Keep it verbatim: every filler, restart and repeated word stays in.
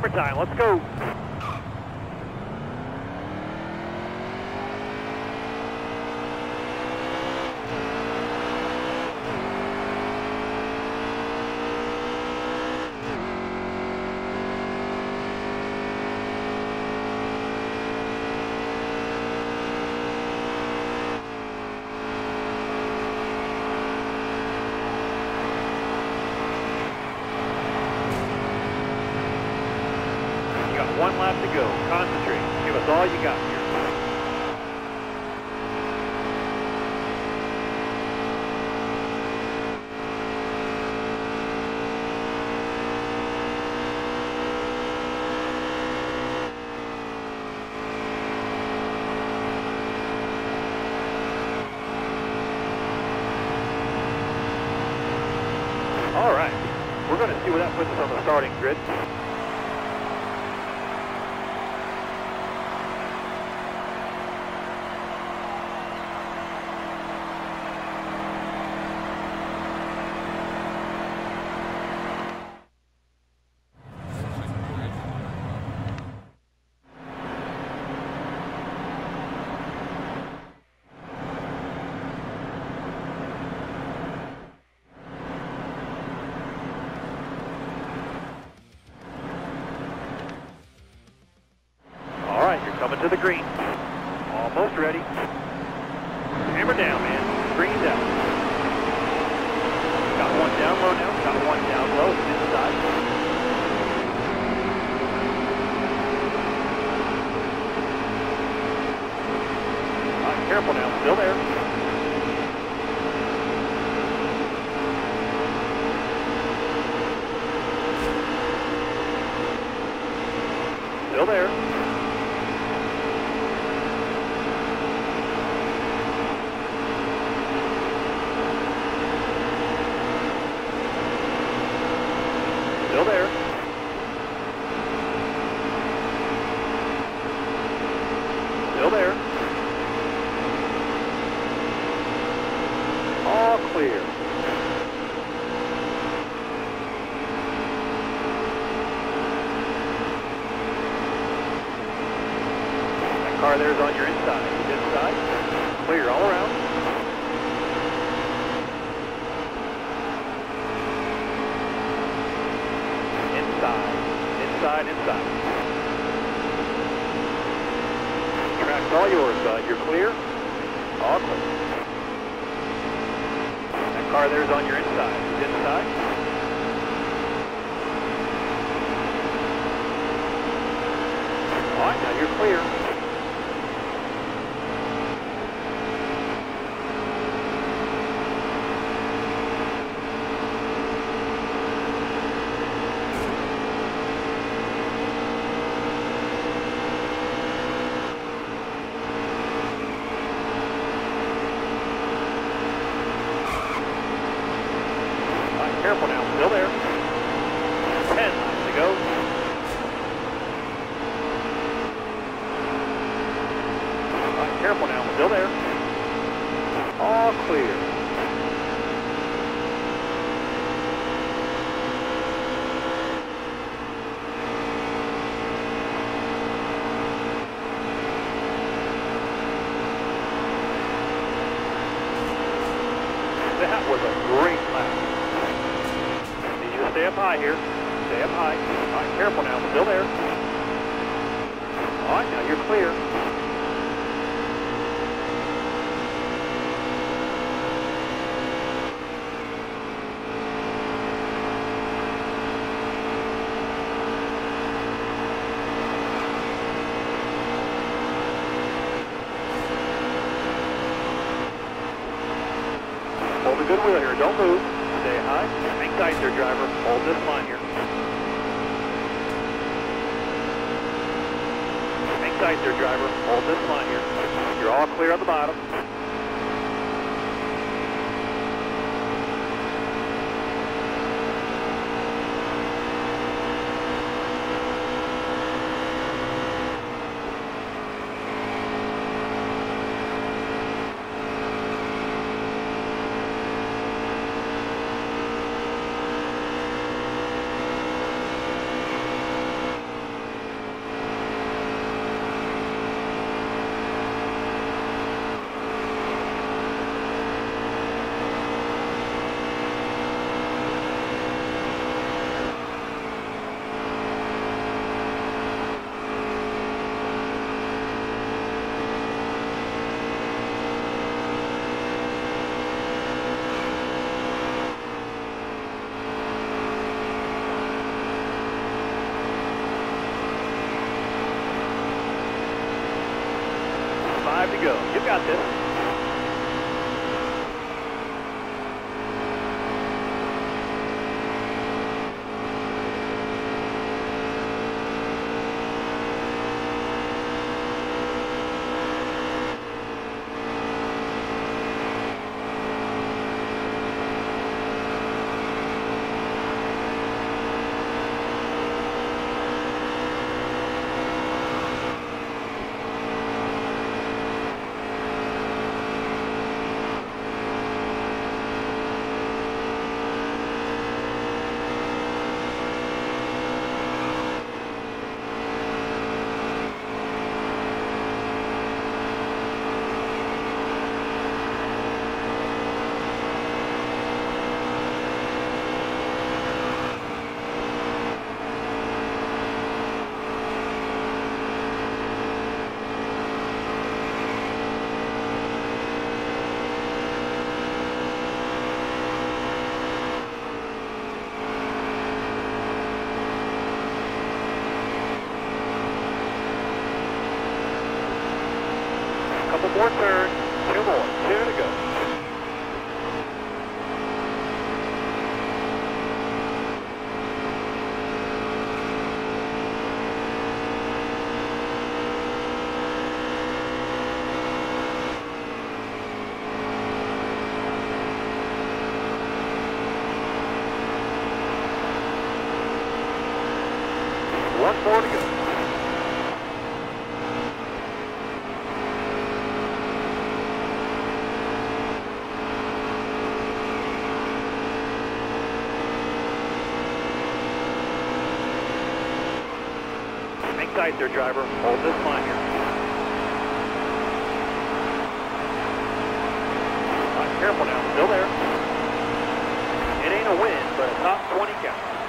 Hammer time, let's go. One lap to go. Concentrate. Give us all you got here. All right. We're going to see where that puts us on the starting grid. Coming to the green. Almost ready. Hammer down, man. Green's out. Got one down low now. Got one down low. It's inside. All right, careful now. Still there. Still there. Still there. Still there. All clear. That car there is on your inside. Inside. Clear all around. Inside, inside. Track's all yours, bud. You're clear? All clear. That car there's on your inside. It's inside. All right, now you're clear. Careful now, still there. Ten laps to go. All right, careful now, still there. All clear. That was a great lap. Stay up high here. Stay up high. All right, careful now. Still there. All right, now you're clear. Hold a good wheel here. Don't move. Stay high. Hang tight there, driver. Hold this line here. Hang tight there, driver. Hold this line here. You're all clear on the bottom. got this. Couple more turns, two more, two to go. One more to go. Hang tight there, driver. Hold this line here. All right, careful now. Still there. It ain't a win, but a top twenty count.